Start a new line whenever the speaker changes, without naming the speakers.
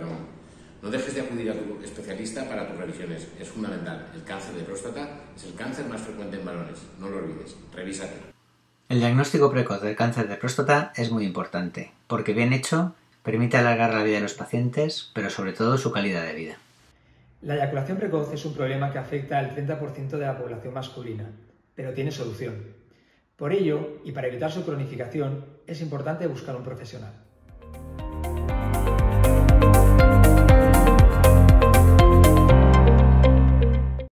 No dejes de acudir a tu especialista para tus revisiones. Es fundamental. El cáncer de próstata es el cáncer más frecuente en varones. No lo olvides. Revísate.
El diagnóstico precoz del cáncer de próstata es muy importante, porque bien hecho permite alargar la vida de los pacientes, pero sobre todo su calidad de vida.
La eyaculación precoz es un problema que afecta al 30% de la población masculina, pero tiene solución. Por ello, y para evitar su cronificación, es importante buscar un profesional.